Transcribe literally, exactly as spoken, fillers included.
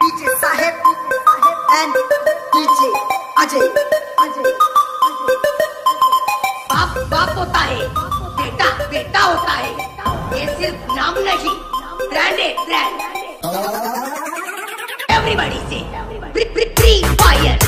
DJ Saheb and DJ Ajay Ajay बाप बाप होता है, बेटा बेटा होता है। ये सिर्फ नाम नहीं, ब्रांड है ब्रांड। एवरीबॉडी से फ्री फायर।